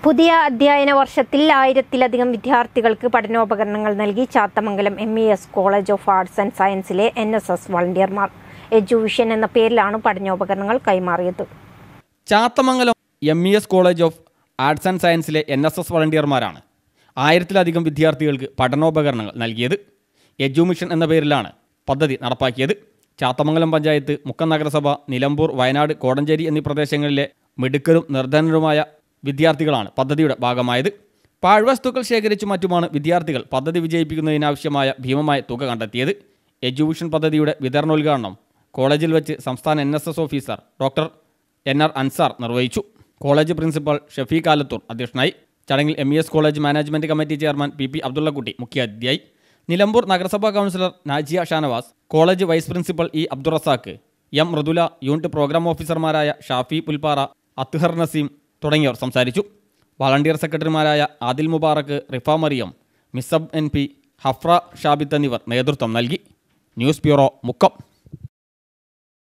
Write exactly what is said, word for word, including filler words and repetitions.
പുതിയ അധ്യയന വർഷത്തിൽ ആയിരത്തിലധികം വിദ്യാർത്ഥികൾക്ക് പഠനോപകരണങ്ങൾ നൽകി Chathamangalam M E S college of arts and സയൻസിലെ എൻ എസ് എസ് വളണ്ടിയർമാർ. എഡ്യൂവിഷൻ എന്ന പേരിലാണ് പഠനോപകരണങ്ങൾ കൈമാറിയത്. Chathamangalam M E S college of arts and സയൻസിലെ എൻ എസ് എസ് വളണ്ടിയർമാരാണ് ആയിരത്തിലധികം വിദ്യാർത്ഥികൾക്ക് പഠനോപകരണങ്ങൾ നൽകിയത്. എഡ്യൂമിഷൻ എന്ന പേരിലാണ് പദ്ധതി നടപ്പാക്കിയത്. ചാത്തമംഗലം പഞ്ചായത്ത്, മുക്കം നഗരസഭ, നിലമ്പൂർ, വയനാട്, കോടഞ്ചേരി എന്നീ പ്രദേശങ്ങളിലെ മിടുക്കരും നിർധനരുമായ വിദ്യാർത്ഥികളാണ് പദ്ധതിയുടെ ഭാഗമായത്. പാഴ്വസ്തുക്കൾ ശേഖരിച്ചു മറ്റുമാണ് വിദ്യാർത്ഥികൾ പദ്ധതി വിജയിപ്പിക്കുന്നതിനാവശ്യമായ ഭീമമായ തുക കണ്ടെത്തിയത്. എഡ്യൂവിഷൻ പദ്ധതിയുടെ വിതരണോദ്ഘാടനം കോളേജിൽ വെച്ച് സംസ്ഥാന N S S officer doctor N R Ansar നിർവഹിച്ചു. കോളേജ് പ്രിൻസിപ്പൽ ഷഫീഖ് ആലത്തൂർ അധ്യക്ഷനായി. ചടങ്ങിൽ M E S college management committee chairman P P Abdullakutty മുഖ്യാതിഥിയായി. നിലമ്പൂർ നഗരസഭാ councillor Najiya Shanavas, college vice principal E Abdurasak, M Mridula, unit program ഓഫീസർമാരായ ഷാഫി പുൽപ്പാറ, അത്ഹർ നസീം തുടങ്ങിയവർ സംസാരിച്ചു. വളണ്ടിയർ സെക്രട്ടറിമാരായ ആദിൽ മുബാറക്ക്, റിഫ മറിയം, മിസബ് എൻ പി, ഹഫ്ര ഷാബിത്ത് എന്നിവർ നേതൃത്വം നൽകി. News bureau, Mukkam.